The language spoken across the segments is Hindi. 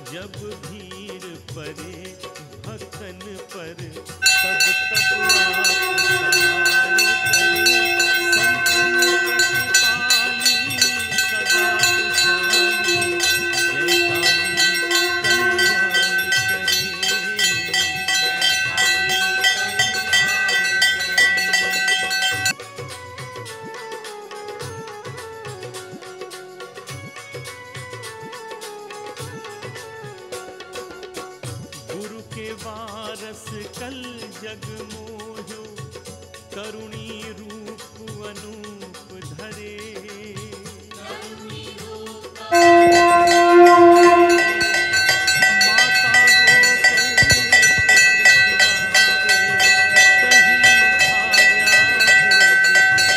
जब भीड़ पड़े भक्तन पर तब तब आप सहाय करे। संतन प्रतिपाली सदा खुशहाली जय काली कल्याण करे। गुरु के वारस कल जग मोहो करुणी रूप अनूप धरे। माता होकर पुत्र खिलावे, कहीं भार्या भोग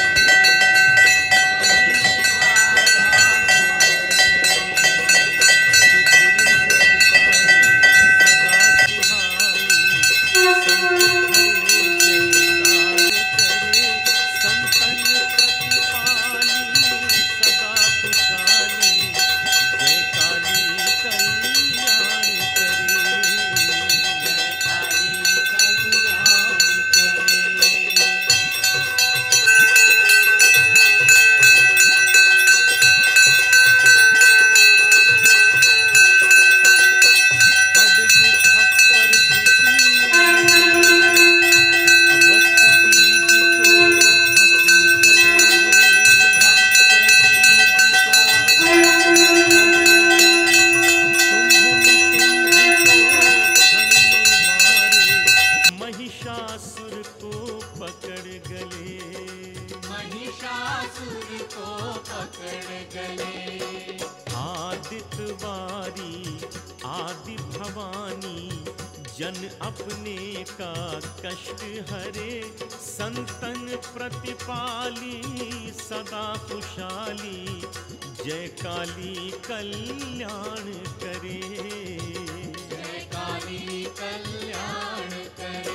महिषासुर को पकड़ गले। महिषासुर को पकड़ गले। आदित्यवारी आदि भवानी जन अपने का कष्ट हरे। संतन प्रतिपाली सदा खुशहाली जय काली कल्याण करे। जय काली कल्याण करे।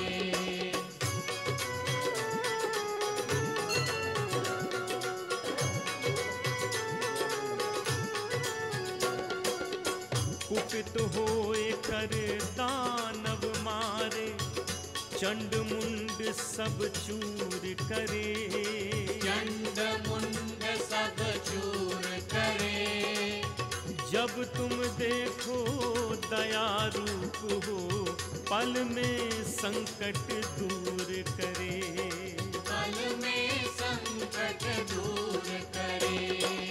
कुपित होए कर दानव मारे चंड मुंड सब चूर करे। चंड मुंड सब चूर करे। जब तुम देखो दया रूप हो पल में संकट दूर करे। पल में संकट दूर करे।